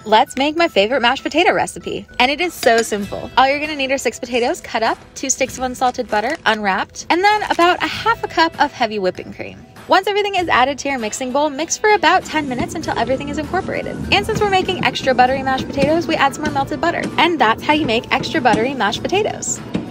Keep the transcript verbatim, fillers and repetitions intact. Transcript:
Let's make my favorite mashed potato recipe. And it is so simple. All you're gonna need are six potatoes cut up, two sticks of unsalted butter, unwrapped, and then about a half a cup of heavy whipping cream. Once everything is added to your mixing bowl, mix for about ten minutes until everything is incorporated. And since we're making extra buttery mashed potatoes, we add some more melted butter. And that's how you make extra buttery mashed potatoes.